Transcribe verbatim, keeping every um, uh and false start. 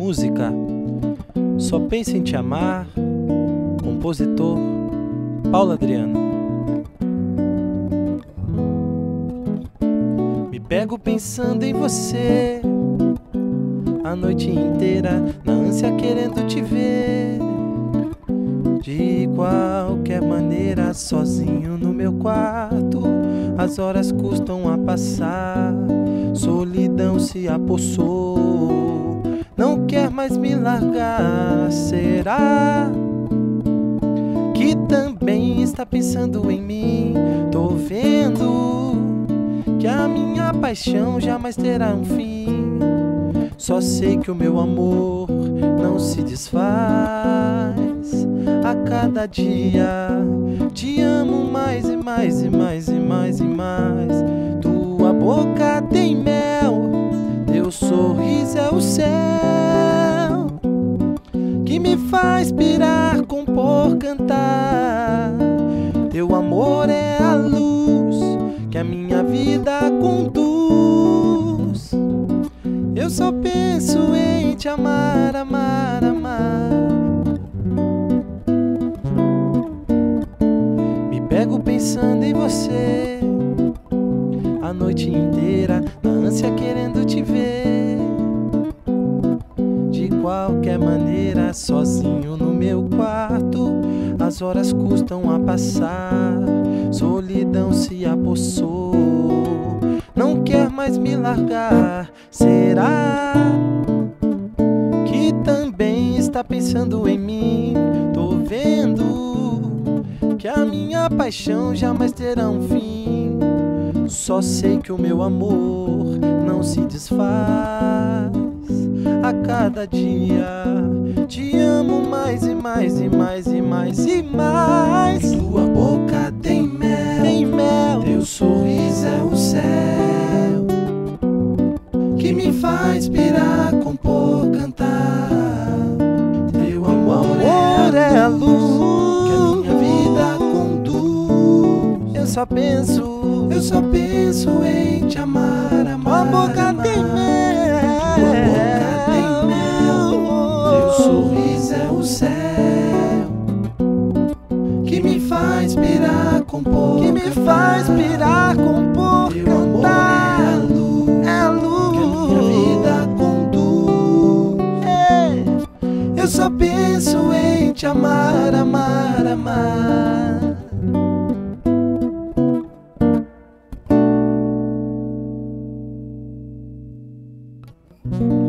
Música Só Penso em Te Amar, compositor Paulo Adriano. Me pego pensando em você a noite inteira, na ânsia querendo te ver. De qualquer maneira, sozinho no meu quarto, as horas custam a passar, solidão se apossou, não quer mais me largar. Será que também está pensando em mim? Tô vendo que a minha paixão jamais terá um fim. Só sei que o meu amor não se desfaz. A cada dia te amo mais e mais e mais e mais e mais. Tua boca tem mel, teu sorriso é o céu, que me faz pirar, compor, cantar. Teu amor é a luz que a minha vida conduz. Eu só penso em te amar, amar, amar. Me pego pensando em você a noite inteira, na ânsia querendo te ver. De qualquer maneira, sozinho no meu quarto, as horas custam a passar, solidão se apossou, não quer mais me largar. Será que também está pensando em mim? Tô vendo que a minha paixão jamais terá um fim. Só sei que o meu amor não se desfaz. A cada dia te amo mais e mais e mais e mais e mais. Tua boca tem mel, tem mel, teu sorriso é o céu, que me faz pirar, compor, cantar. Teu amor, amor é a luz que a minha vida conduz. Eu só penso, eu só penso em te amar, amar. Tua boca amar. tem mel, Tua boca tem mel, teu sorriso é o céu, que me faz pirar, compor, que me cantar. faz pirar, compor, Teu cantar. amor é a luz, é a luz que a minha vida conduz. Ei. Eu só penso em te amar, amar, amar.